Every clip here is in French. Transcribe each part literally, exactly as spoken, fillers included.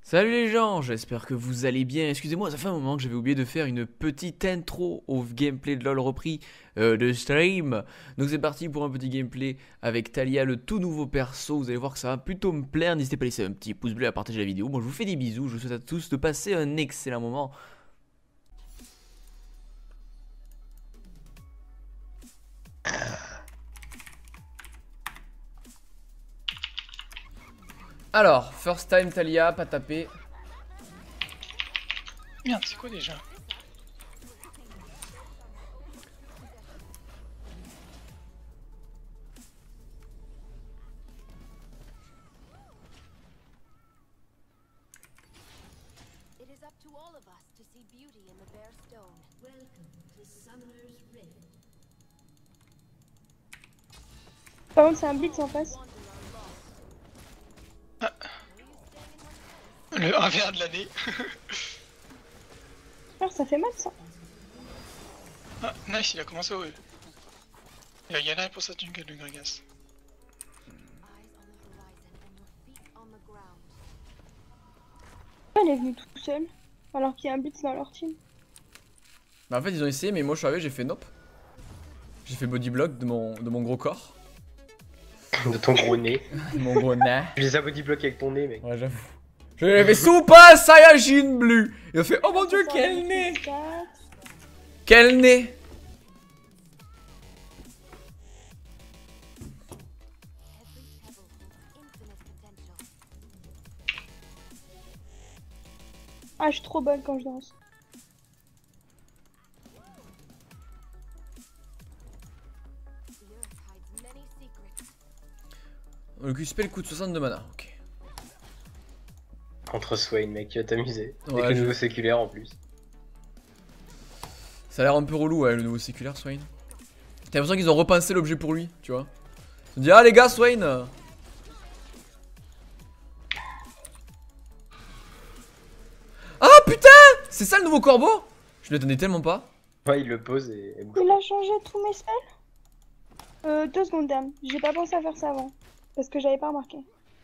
Salut les gens, j'espère que vous allez bien. Excusez-moi, ça fait un moment que j'avais oublié de faire une petite intro au gameplay de LoL repris euh, de stream. Donc c'est parti pour un petit gameplay avec Talia, le tout nouveau perso. Vous allez voir que ça va plutôt me plaire. N'hésitez pas à laisser un petit pouce bleu, à partager la vidéo. Bon, je vous fais des bisous, je vous souhaite à tous de passer un excellent moment. Alors, first time Talia, pas tapé. Merde, c'est quoi déjà? It is up to all of us to see beauty in the bare stone. Welcome to Summoner's Rift. Par contre, c'est un blitz en face. Ah. Le un v un de l'année. Ah, ça fait mal ça. Ah, nice, il a commencé au E. Il a galéré pour sa jungle, le Gragas. Elle est venue tout seul, alors qu'il y a un blitz dans leur team. Bah en fait ils ont essayé mais moi je suis arrivé, j'ai fait nope. J'ai fait body block de mon, de mon gros corps. De ton gros nez. Mon gros nez. Tu les as body block avec ton nez, mec. Ouais, j'avoue. Je lui ai fait Super Saiyajin bleu. Il a fait oh mon dieu, quel nez. Quel nez. Ah, je suis trop bonne quand je danse. Le Q spell coûte soixante de mana, ok. Contre Swain, mec, tu vas t'amuser. Ouais, avec le je- nouveau séculaire en plus. Ça a l'air un peu relou, ouais, le nouveau séculaire Swain. T'as l'impression qu'ils ont repensé l'objet pour lui, tu vois. Ils ont dit ah les gars, Swain. euh. Ah putain, c'est ça le nouveau corbeau. Je m'y attendais tellement pas. Ouais, il le pose et... et bouge. Il a changé tous mes spells. Euh, deux secondes, dame. J'ai pas pensé à faire ça avant. Parce que j'avais pas remarqué.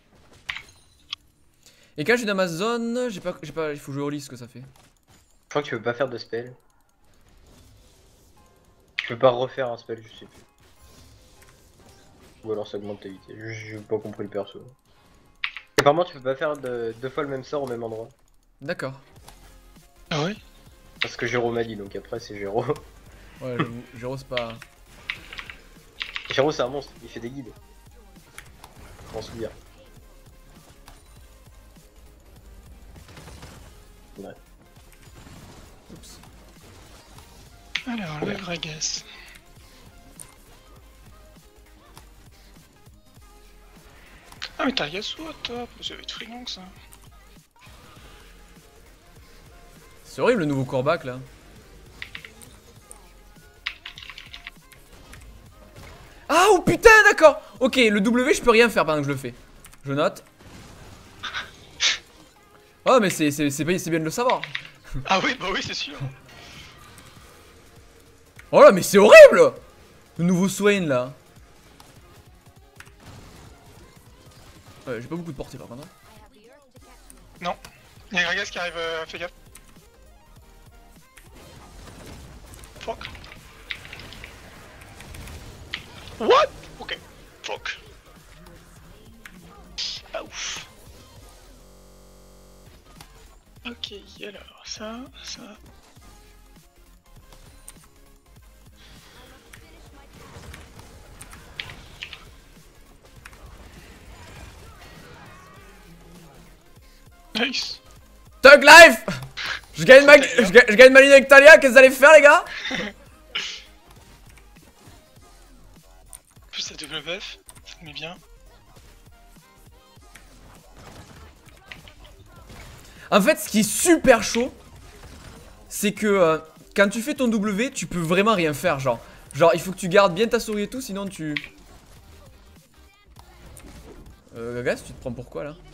Et quand je suis dans ma zone, j'ai pas, j'ai pas, il faut que je relise ce que ça fait. Je crois que tu peux pas faire de spell. Tu peux pas refaire un spell, je sais plus. Ou alors ça augmente ta vitesse. Je- J'ai pas compris le perso. Apparemment, tu peux pas faire de- deux fois le même sort au même endroit. D'accord. Ah oui? Parce que Géro m'a dit, donc après c'est Géro. Ouais, j'avoue, j'ose pas. Géro, c'est un monstre, il fait des guides. Je m'en souviens. Ouais. Oups. Alors, le Gragas. Ah, mais t'as Yasuo, top! Ça va être friand, ça. C'est horrible le nouveau corbac là. Ah oh putain, d'accord. Ok, le W je peux rien faire pendant que je le fais. Je note. Oh mais c'est c'est- c'est bien c'est bien de le savoir. Ah oui, bah oui, c'est sûr. Oh là mais c'est horrible. Le nouveau Swain là. Ouais, j'ai pas beaucoup de portée par contre. Non. Il y a Gragas qui arrive, euh, fais gaffe. Fuck. What? Ok. Fuck. Ah ouf. Ok, alors ça, ça. Nice. Thug Life. Je gagne ma, je gagne, je gagne ma ligne avec Talia, qu'est-ce que vous allez faire les gars? Plus ça double buff, ça te met bien. En fait, ce qui est super chaud, c'est que euh, quand tu fais ton W, tu peux vraiment rien faire, genre. Genre, il faut que tu gardes bien ta souris et tout, sinon tu... Euh, Gagas, tu te prends pourquoi là?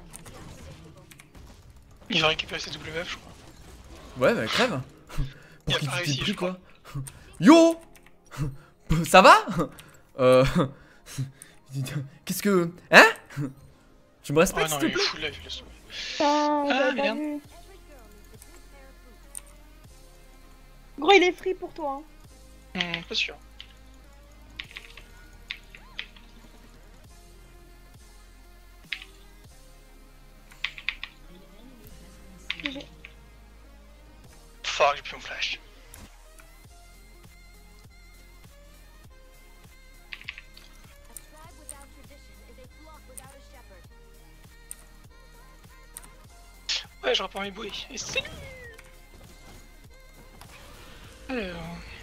Il va récupérer ses double buff, je crois. Ouais, bah crève. Il Pour a qui pas tu réussi, t'es pris je quoi? Yo. Ça va? Euh... Qu'est-ce que... Hein? Tu me Oh respectes non, s'il il te est plaît? full life, il est sauvé. Putain, Ah, j'avais pas merde. vu. Gros, il est free pour toi. Hein. Hmm, pas sûr. G G. Fuck, j'ai plus mon flash. A tribe without tradition is a flock without a shepherd. Ouais, je reprends mes bruits. Et c'est... Alors...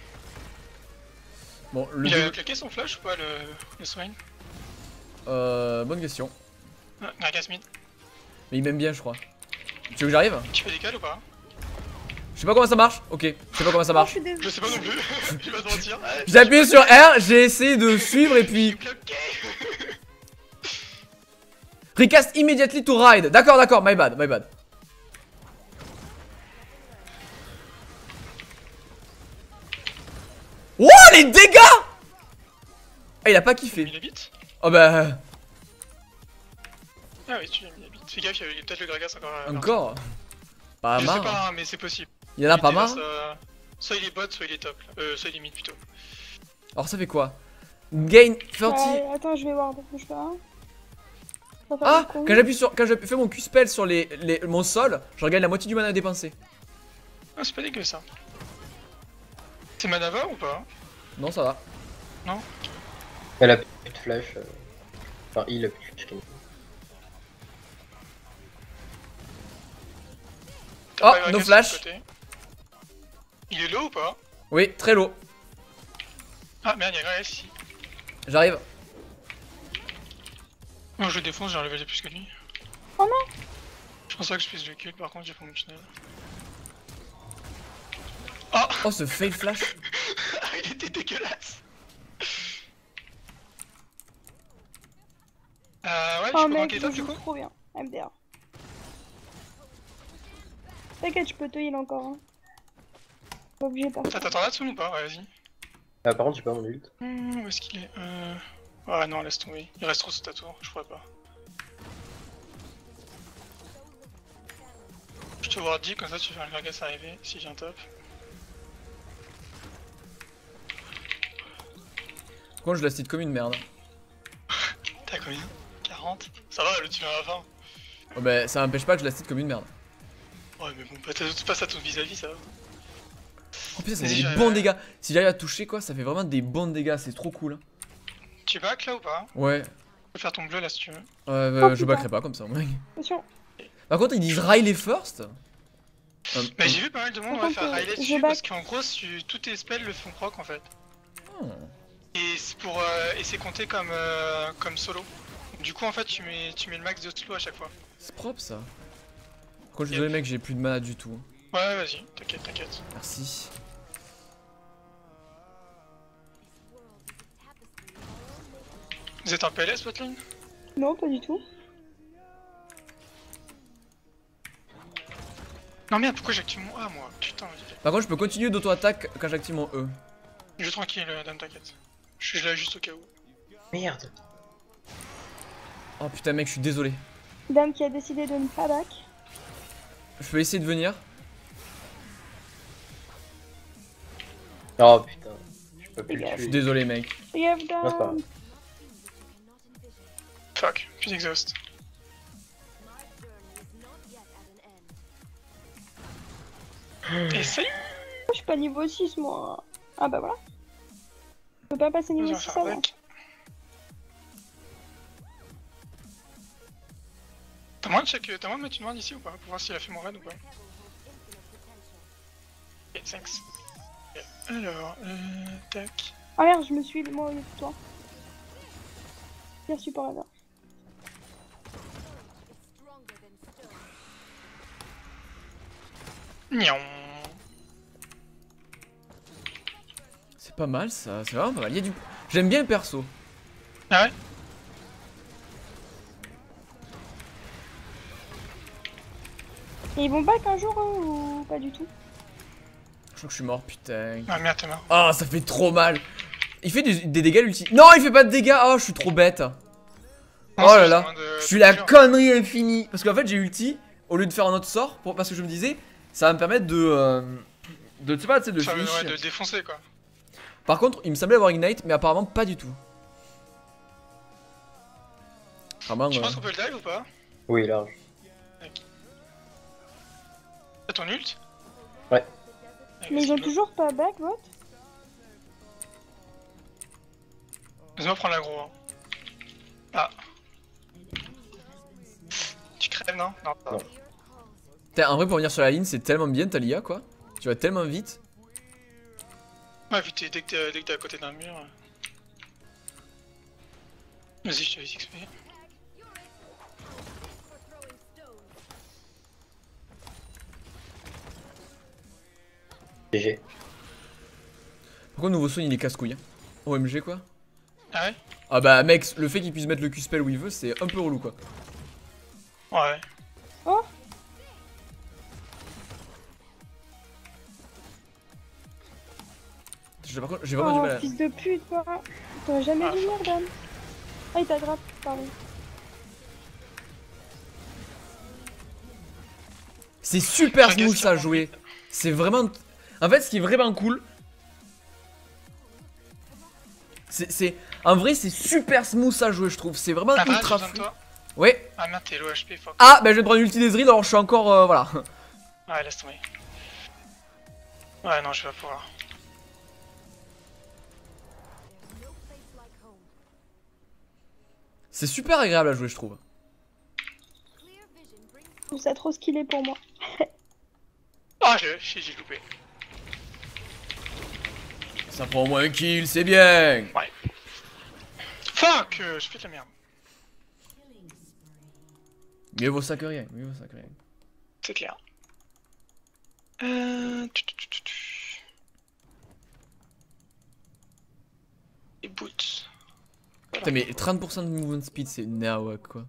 Bon, le Il a dé- claqué son flash ou pas, le, le Swain? Euh, bonne question. Ah, Nargasmith. Mais il m'aime bien, je crois. Tu veux que j'arrive? Tu fais des calls ou pas? Je sais pas comment ça marche. Ok, je sais pas comment ça Oh, je marche. suis désolée. Je sais pas non plus, je vais pas te mentir. Ouais, J'ai appuyé sur R, j'ai essayé de suivre et je suis puis... bloqué. Recast immediately to ride. D'accord, d'accord, my bad, my bad. Wow, les dégâts! Ah, il a pas Tu as mis kiffé. les bits? Oh bah... Ah oui, tu as mis les bits. Fais gaffe, il y a peut-être le Gragas encore. euh, Encore? Pas Je sais marre. pas, hein, mais c'est possible. Il y en a pas Il marre. déverse, euh, Soit il est bot, soit il est top. Euh, soit il est mid plutôt. Alors ça fait quoi? Gain trente. Ouais, attends, je vais voir. Bouge pas. Ça va faire Ah, le con. quand j'appuie sur, quand j'appuie- fais mon Q-spell sur les, les, mon sol, je regagne la moitié du mana dépensé. Ah, c'est pas dégueu ça. C'est Manava ou pas? Non, ça va. Elle a plus de flash. euh. Enfin, il a plus de flash. T'as Oh, pas Gragas no sur flash. le côté. Il est low ou pas? Oui, très low. Ah merde, il y a Gragas ici. J'arrive. Moi je le défonce, j'ai un level de plus que lui. Oh non. Je pense pas que je puisse le kill, par contre j'ai fait mon tunnel. Oh, ce fail flash. Ah, il était dégueulasse. Euh, ouais, Oh je peux mec, manquer je top du joue coup? trop bien. M D R. T'inquiète, je peux te heal encore. Hein. Pas obligé de faire ça. T'as t'attends là-dessous ou pas? Ouais, vas-y. Ah, par contre, j'ai pas mon ult. Hmm, où est-ce qu'il est? Euh... Ah non, laisse tomber. Il reste trop sur ta tour, je pourrais pas. Je te vois dit, comme ça tu fais un Gragas arriver si j'ai un top. Par contre, je la cite comme une merde. T'as combien? quarante? Ça va, le tue à la fin. Oh bah, ça m'empêche pas que je la cite comme une merde. Ouais, mais bon, bah, t'as tout passe à ton vis-à-vis, ça va. Oh putain, ça Vas-y, fait des j'arrive bons à- dégâts. Si j'arrive à toucher quoi, ça fait vraiment des bons dégâts, c'est trop cool. hein. Tu back là ou pas? Ouais. Tu peux faire ton bleu là si tu veux. Euh, Oh, je putain. backerai pas comme ça, mec. Attention. Par contre, ils disent Riley first. Euh, Mais j'ai vu pas mal de monde Par ouais, contre, faire euh, Riley je dessus back. parce qu'en gros, tu- tous tes spells le font proc en fait. oh. Et c'est pour euh, et c'est compté comme euh, comme solo. Du coup en fait tu mets tu mets le max de slow à chaque fois. C'est propre ça. Par contre, je suis désolé, mec, j'ai plus de mana du tout. Ouais ouais, vas-y, t'inquiète, t'inquiète. Merci. Vous êtes en P L S botlane? Non, pas du tout. Non merde, pourquoi j'active mon A moi? Putain, vas-y. Par contre, je peux continuer d'auto-attaque quand j'active mon E. Je tranquille, euh, dame, t'inquiète. Je suis là juste au cas où. Merde. Oh putain, mec, je suis désolé. Dame qui a décidé de ne pas back. Je peux essayer de venir. Oh putain. Je peux plus Les gars, le Je suis tuer. désolé, mec. Fais gaffe, Non, c'est pas Dame. grave. Fuck, plus d'exhaust. Et salut! Je suis pas niveau six moi. Ah bah voilà. Je peux pas passer On niveau va six faire avant. avec. T'as moyen de check, t'as moyen de mettre une ward ici ou pas? Pour voir s'il a fait mon raid ou pas? Ok, thanks. Ok, alors, euh, tac. Ah merde, je me suis moi au lieu de toi. Pire support ever. Nion. C'est pas mal ça, c'est vraiment pas mal. Il y a du... J'aime bien le perso. Ah ouais? Et ils vont back un jour hein, ou pas du tout? Je crois que je suis mort, putain. Ah merde, t'es mort. Oh, ça fait trop mal. Il fait des, des dégâts l'ulti. Non, il fait pas de dégâts. Oh, je suis trop bête. Oh là c'est là, moins de- je suis de la culture. connerie infinie. Parce qu'en fait j'ai ulti, au lieu de faire un autre sort, pour... parce que je me disais, ça va me permettre de... Euh... De, tu sais pas, tu sais, de Enfin, finish. ouais, de défoncer quoi. Par contre, il me semblait avoir Ignite, mais apparemment pas du tout. Apparemment, Tu euh, penses qu'on peut le dive ou pas? Oui, large. T'as ton ult? Ouais. Allez, Mais ils ont vas-y, toujours pas back, bot? Laisse-moi prendre l'aggro. Hein. Ah. Tu crèves, non? Non, ça va. Non. Putain, en vrai, pour venir sur la ligne, c'est tellement bien, Talia, quoi. Tu vas tellement vite. Ouais, puis t'es- dès que t'es dès que t'es à côté d'un mur. euh. Vas-y, je te laisse X P. G G. Par contre, nouveau Swan, il est casse-couille. Hein. O M G, quoi. Ah ouais? Ah bah, mec, le fait qu'il puisse mettre le Q-spell où il veut, c'est un peu relou, quoi. Ouais. Oh! J'ai- Par contre, j'ai vraiment du Oh, mal à... fils de pute, quoi! T'aurais jamais Ah, dû venir, dame! Ah, il t'attrape, pardon. C'est super Regarde smooth ce à qu'il jouer. C'est vraiment... En fait, ce qui est vraiment cool... C'est... c'est- En vrai, c'est super smooth à jouer, je trouve. C'est vraiment Ah, bah, j'ai ultra besoin de fluide. toi. Ouais. Ah merde, t'es low H P, fuck. Ah, bah je vais prendre l'ulti d'Ezreal, alors je suis encore... euh, voilà. Ouais, laisse tomber. Ouais, non, je vais pas pouvoir. C'est super agréable à jouer, je trouve. Je trouve ça trop skillé pour moi. Ah, j'ai j'ai j'ai loupé. Ça prend au moins un kill, c'est bien. Fuck, euh, j'ai fait de la merde. Mieux vaut ça que rien, mieux vaut ça que rien. C'est clair. Euh... tu, tu, tu, tu, tu. Les boots. Putain, mais trente pour cent de movement speed, c'est nawak, quoi.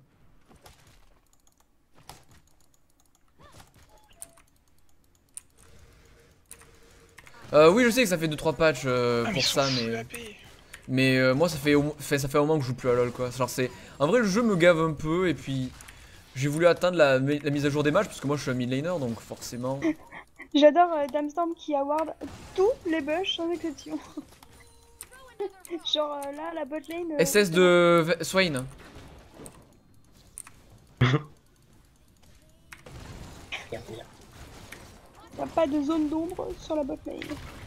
Euh, oui, je sais que ça fait deux trois patchs euh, Ah, mais pour ils sont ça, fous, mais... la paix. Mais euh, moi, ça fait, au... fait, ça fait un moment que je joue plus à LoL, quoi. Genre, c'est... En vrai, le jeu me gave un peu, et puis... J'ai voulu atteindre la, la mise à jour des matchs, parce que moi, je suis un mid laner, donc forcément... J'adore euh, Damstorm qui award tous les bush sans exception. Genre euh, là, la botlane. Euh, S S de V- Swain. Regarde, regarde. Y'a pas de zone d'ombre sur la botlane.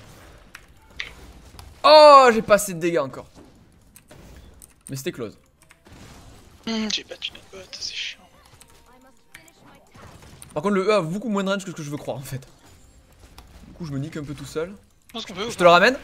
Oh, j'ai pas assez de dégâts encore. Mais c'était close. Hum, j'ai battu notre bot, c'est chiant. Par contre, le E a beaucoup moins de range que ce que je veux croire, en fait. Du coup, je me nique un peu tout seul. Je pense qu'on peut ou Je te pas? le ramène.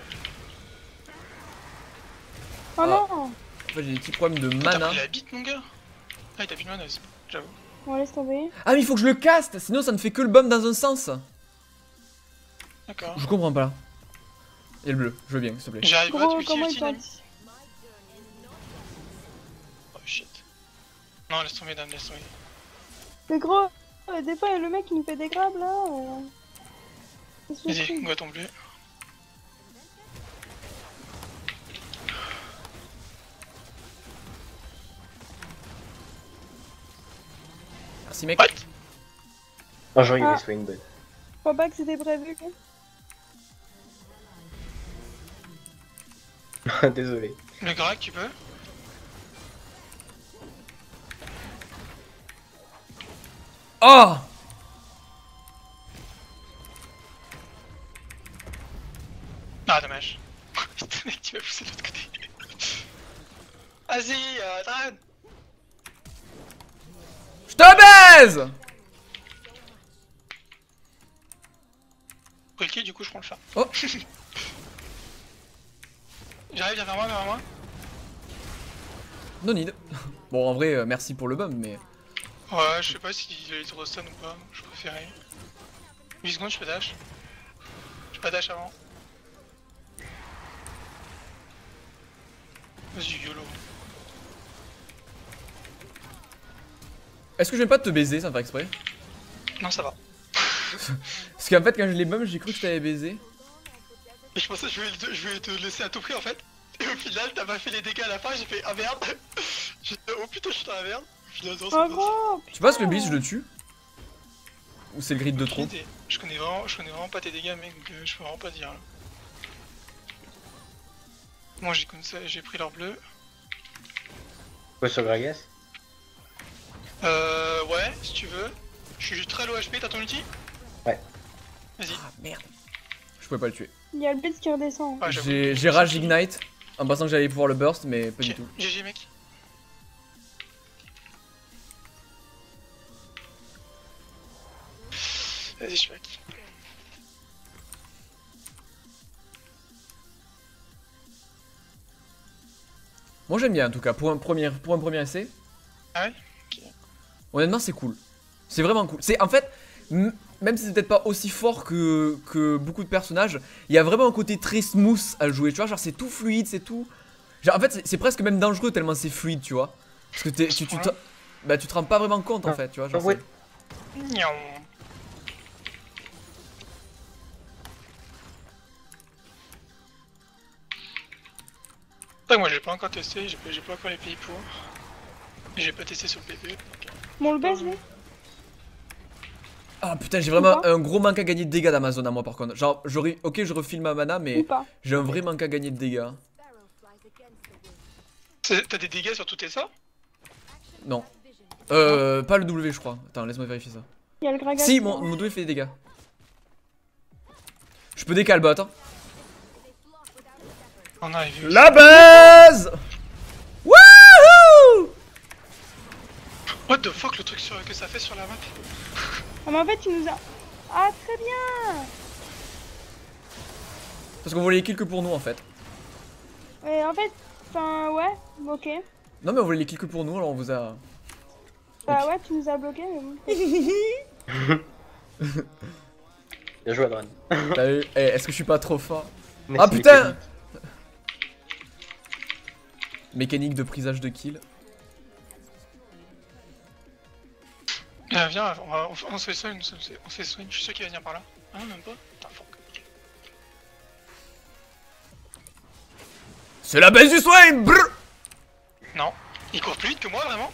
Oh Ah. non! En fait, j'ai des petits problèmes de T'as mana. pris la bite, mon gars? Ah, t'as plus de mana aussi, j'avoue. On laisse tomber. Ah, mais il faut que je le caste, sinon ça ne fait que le bomb dans un sens. D'accord. Je comprends pas là. Et le bleu, je veux bien, s'il te plaît. J'arrive pas, Gros, ulti, comment il ulti, Nami. tente? Oh shit. Non, laisse tomber, dame, laisse tomber. Mais gros, euh, des fois le mec il nous fait des grabs là. Euh... ça se fait Vas-y, plus. go à ton bleu. Merci, mec. What? Un jour il y Ah. avait Swain Bud. Je crois pas que c'était prévu. Désolé. Le Grac, tu peux? Oh! Ah, dommage. Putain, mec, tu m'as poussé de l'autre côté. Vas-y, euh, Dran. Je te baise! Ok, du coup, je prends le phare. Oh. J'arrive, viens vers moi, viens vers moi. No need. Bon, en vrai, euh, merci pour le bomb, mais... Ouais, je sais pas s'il est trop stun ou pas, je préférais. huit secondes, je peux dash. Je peux dash avant. Vas-y, YOLO. Est-ce que je vais pas te baiser sans faire exprès? Non, ça va. Parce qu'en fait, quand je l'ai bomb, j'ai cru que je t'avais baisé. Et je pensais que je voulais, te, je voulais te laisser à tout prix en fait. Et au final, t'as pas fait les dégâts à la fin, j'ai fait ah merde. J'étais- Oh putain, je suis dans la merde. Je suis dans Oh gros. Tu penses que le bis je le tue? Ou c'est le grid de trop? Je connais vraiment, je connais vraiment pas tes dégâts, mec, donc euh, je peux vraiment pas dire. Là. Moi j'ai comme ça, j'ai pris leur bleu. Quoi sur Gragas? Euh, ouais, si tu veux. Je suis très low H P, t'as ton ulti? Ouais. Vas-y. Ah merde. Je pouvais pas le tuer. Il y a le blitz qui redescend. Ah, j'avoue. J'ai j'ai rage ignite en pensant que j'allais pouvoir le burst, mais pas du tout. G G mec. Vas-y, je suis back. Moi j'aime bien en tout cas, pour un premier, pour un premier essai. Ah ouais? Ok. Honnêtement c'est cool. C'est vraiment cool. C'est en fait, m- même si c'est peut-être pas aussi fort que, que beaucoup de personnages, il y a vraiment un côté très smooth à le jouer, tu vois, genre c'est tout fluide, c'est tout... Genre en fait c'est- c'est presque même dangereux tellement c'est fluide, tu vois. Parce que t'es- tu, tu, te... Bah, tu te rends pas vraiment compte en fait, tu vois. Genre, Ouais. c'est- Niaou. Moi j'ai pas encore testé, j'ai pas, j'ai pas encore les pays pour. Et j'ai pas testé sur le P P. Bon, le baisse, lui. Ah putain, j'ai vraiment Ou pas un gros manque à gagner de dégâts d'Amazon à moi par contre. Genre, j'aurais. Ok, je refile ma mana, Ou mais pas. j'ai un vrai manque à gagner de dégâts. Sparrow flies against the wind. C'est- T'as des dégâts sur tous tes sorts? Non. Euh. Pas le W, je crois. Attends, laisse-moi vérifier ça. Il y a le Gragas. Si, mon, mon W fait des dégâts. Je peux décaler bot, hein. On arrive. La base. Wouhou. What the fuck le truc sur, que ça fait sur la map? Ah, mais en fait, tu nous as. Ah, très bien. Parce qu'on voulait les kills que pour nous en fait. Et en fait, enfin, ouais, ok. Non, mais on voulait les kills que pour nous, alors on vous a. Bah, ouais, tu nous as bloqué, mais bon. Bien joué, Adran. T'as vu? Eh, est-ce que je suis pas trop fort? Merci, Ah putain! mécanique. Mécanique de prisage de kill. Ah, viens, on, va, on, on se fait soin, on se fait- on se fait soin, je suis sûr qu'il va venir par là. Ah non, même pas? Putain, fuck. C'est la base du soin! Brr. Non, il court plus vite que moi vraiment?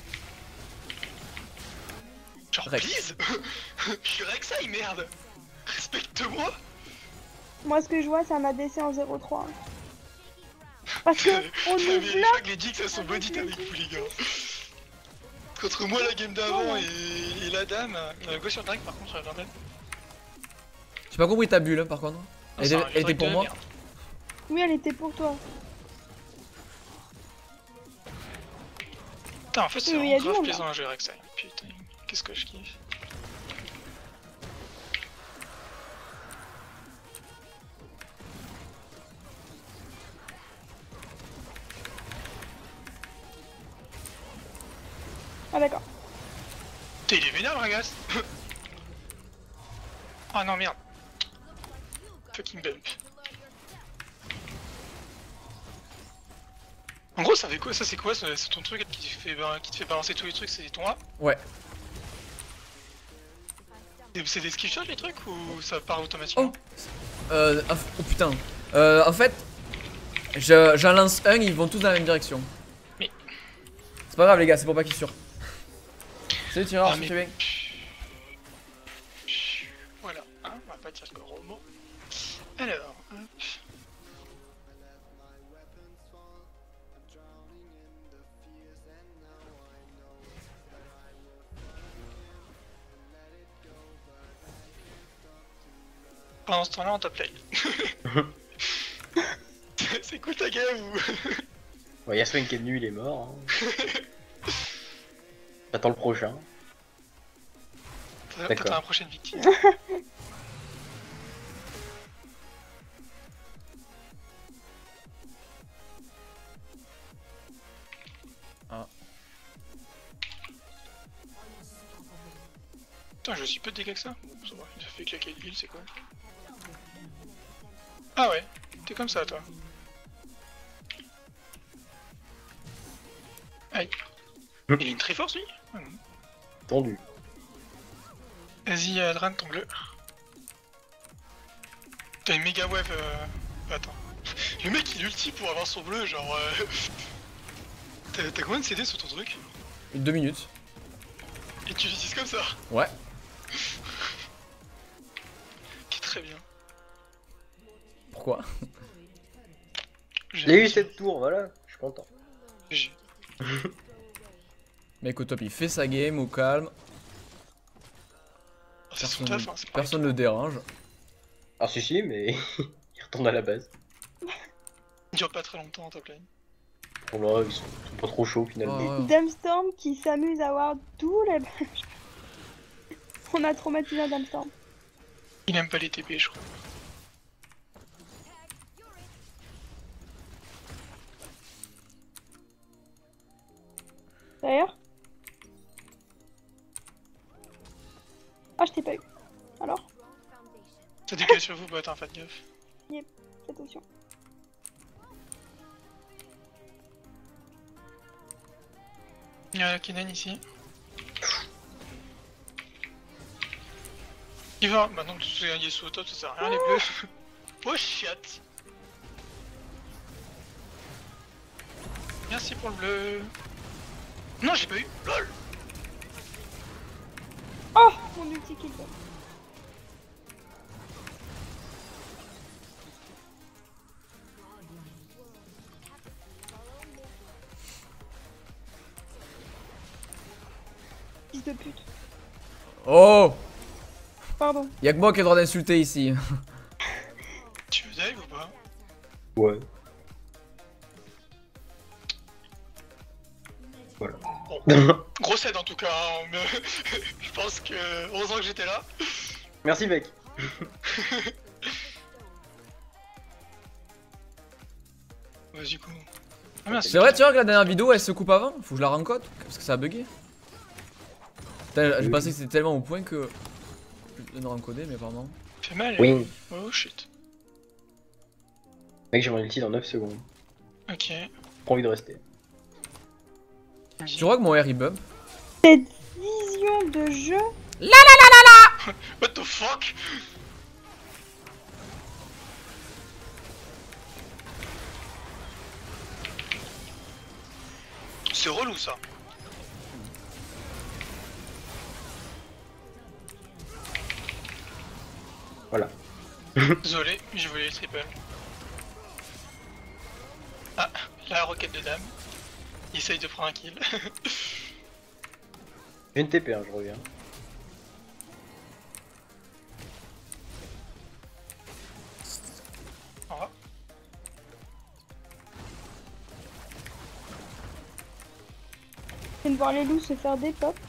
Genre, Rex. please. Je suis Rek'Sai, merde. Respecte-moi. Moi, ce que je vois, c'est un A D C en zéro trois. Parce que on Mais nous je bloque. crois que les Dix elles sont bodies avec vous les gars. Contre moi la game d'avant et, et la dame, euh, go sur Drake par contre sur la vingtaine. J'ai pas compris ta bulle, hein, par contre. Ah, Elle c'est était, un elle était Drake pour de moi? merde. Oui, elle était pour toi. Putain en fait c'est Oui, oui, y a vraiment du grave monde, plaisant à jouer avec ça. Putain, qu'est-ce que je kiffe. Ah, d'accord. T'es il est vénère Ragas. Ah non merde. Fucking bump. En gros ça fait quoi? Ça c'est quoi? C'est c'est ton truc qui te, fait, ba- qui te fait balancer tous les trucs, c'est ton A? Ouais. Et c'est des skill shots les trucs ou ça part automatiquement? Oh Euh. ah, Oh putain. Euh. En fait. je- J'en lance un, ils vont tous dans la même direction. Mais- C'est pas grave, les gars, c'est pour pas qu'ils sur. Salut, tireur, Ah, ça mais- fait bien. Voilà, hein, on va pas dire que gros mot. Alors, hop. Pendant ce temps-là, on top lane. C'est cool ta game ou? Bon, Yasmin qui est venu, il est mort. Hein. J'attends le prochain. T'attends D'accord. la prochaine victime. Ah. Putain, je suis peu de dégâts que ça. Bon, ça va, il a fait claquer le heal, c'est quoi? Ah ouais, t'es comme ça toi. Aïe. Il a une très force lui? Ah non. Tendu. Vas-y, euh, Dran, ton bleu. T'as une méga wave. Euh... Attends. Le mec il ulti pour avoir son bleu, genre. Euh... T'as t'as combien de C D sur ton truc? Deux minutes. Et tu l'utilises comme ça? Ouais. Qui est très bien. Pourquoi? J'ai eu cette tour, voilà, je suis content. J'ai- Mec au top, il fait sa game au calme. Ah, c'est son Personne, taf, hein, c'est pas personne ne le dérange. Ah si si, mais il retourne à la base. Il dure pas très longtemps en top lane. Pour le ils sont, ils sont pas trop chauds finalement. Oh, ouais. Damstorm qui s'amuse à avoir tous les badges. On a traumatisé un Damstorm. Il aime pas les T P, je crois. D'ailleurs. Ah, je t'ai pas eu. Alors, Ça dégage sur vous, bot, hein, faites gaffe. attention. Il y a Kennen ici. Il va. Maintenant que tu es un Yesu au top, ça sert à rien les bleus. Oh shit. Merci pour le bleu. Non, j'ai pas eu. LOL. Oh, mon ulti kill. Fils de pute. Oh, Pardon. y'a que moi qui ai le droit d'insulter ici. Tu veux dive ou pas? Ouais. Voilà. Grosse aide en tout cas, hein, mais je pense que heureusement que j'étais là. Merci mec. Vas-y coup. Ah merci. C'est vrai, tu vois que la dernière vidéo elle se coupe avant? Faut que je la rencote parce que ça a bugué. Putain, j'ai pensé que c'était tellement au point que. Je viens de rencoder, mais pardon. Fait mal. Oui. Oh shit. Mec, j'ai mon ulti dans neuf secondes. Ok. Pas envie de rester. Tu vois que mon R il bump? Cette vision de jeu. What the fuck? C'est relou ça. Voilà. Désolé, j'ai volé les triple. Ah, la roquette de dame. Il essaye de prendre un kill. J'ai une T P, hein, je reviens. Au revoir. Je viens de voir les loups se faire des pop.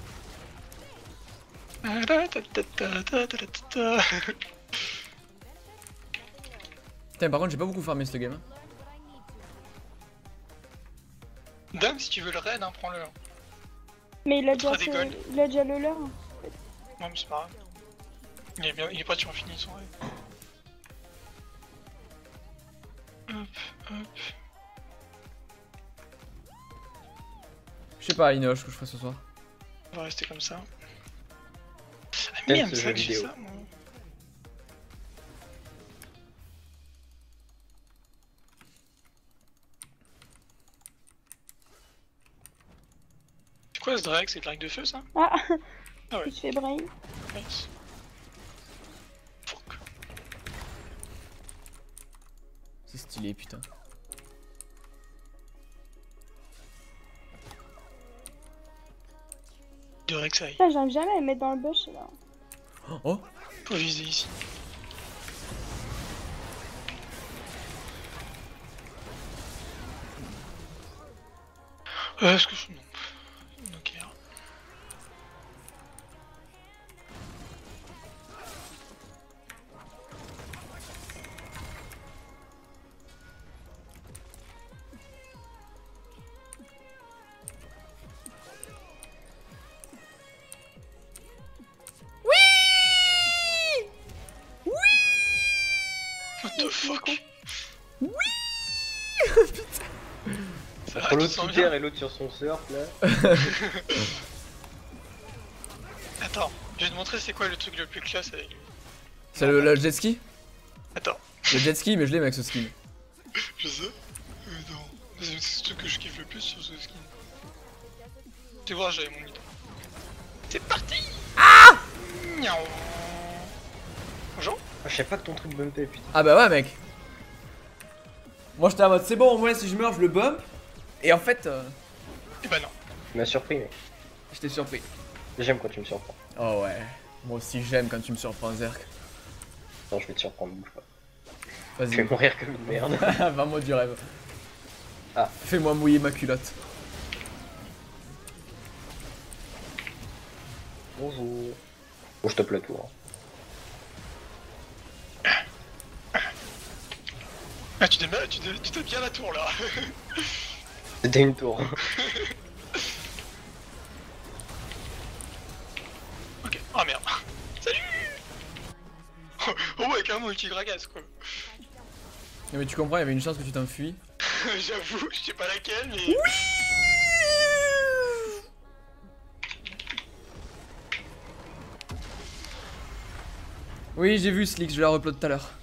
Putain, par contre, j'ai pas beaucoup farmé cette game. hein. Dame, si tu veux le raid, hein, prends-le. hein. Mais il a déjà, Trop fait- déconne. il a déjà le leur. Non, mais c'est pas grave. Il est, bien, il est pratiquement fini son raid. Hop, hop. Je sais pas, Inoche, ce que je ferai ce soir. On va rester comme ça. Ah J'aime merde, ce c'est jeu vrai que j'ai vidéo. ça, moi. C'est quoi ce drag? C'est le drag de feu ça? Ah, Ah ouais. il se fait brain. Nice. Fuck. C'est stylé, putain. De Rek'Sai. Putain, j'arrive jamais à me mettre dans le bush là. Oh, Faut viser ici. Euh, est-ce que je... Non. Ok. What the fuck? Ça Entre l'autre sent sous bien. terre et l'autre sur son surf là. Attends, je vais te montrer c'est quoi le truc le plus classe avec lui. c'est le, le jet ski? Attends, Le jet ski, mais je l'aime avec ce skin. je sais. Euh, non. C'est ce truc que je kiffe le plus sur ce skin. Tu vois, j'avais mon mytho. C'est parti. Ah. Bonjour. Je sais pas que ton truc bumpait, putain. Ah bah ouais, mec. Moi j'étais en mode c'est bon, au moins si je meurs, je le bump. Et en fait, euh... Et bah non. Tu m'as surpris, mec. j'étais surpris. J'aime quand tu me surprends. Oh ouais. Moi aussi j'aime quand tu me surprends, Zerk. Non, je vais te surprendre, bouge pas. Vas-y. Tu vas mourir comme une merde. Vraiment du rêve. Ah. Fais-moi mouiller ma culotte. Bonjour. Bon, je tape la tour. Ah, tu t'es tu t'es- tu t'es bien la tour là. C'était une tour. Ok. Oh merde. Salut. Oh ouais, carrément ulti Gragas quoi. Non mais tu comprends, il y avait une chance que tu t'enfuis. J'avoue, je sais pas laquelle, mais. Oui, j'ai vu Slick, je vais la reupload tout à l'heure.